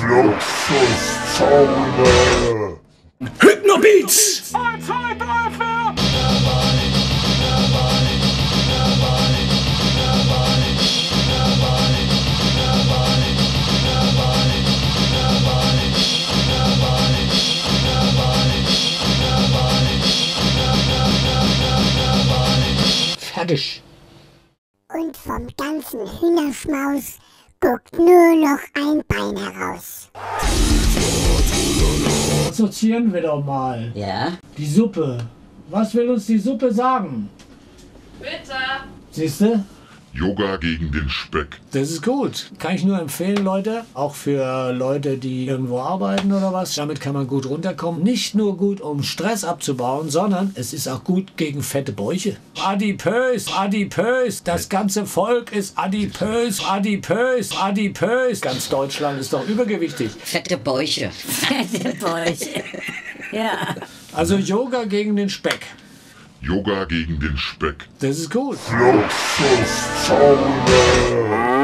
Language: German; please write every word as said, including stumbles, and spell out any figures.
Fluxuszone. Hypnobeats! Fertig. Und vom ganzen Hühnerschmaus guckt nur noch ein Bein heraus. Assoziieren wir doch mal. Ja? Die Suppe. Was will uns die Suppe sagen? Bitte. Siehste? Yoga gegen den Speck. Das ist gut. Kann ich nur empfehlen, Leute. Auch für Leute, die irgendwo arbeiten oder was. Damit kann man gut runterkommen. Nicht nur gut, um Stress abzubauen, sondern es ist auch gut gegen fette Bäuche. Adipös, adipös. Das ganze Volk ist adipös, adipös, adipös. Ganz Deutschland ist doch übergewichtig. Fette Bäuche. Fette Bäuche. Ja. Also Yoga gegen den Speck. Yoga gegen den Speck. Das ist gut. Fluxuszone.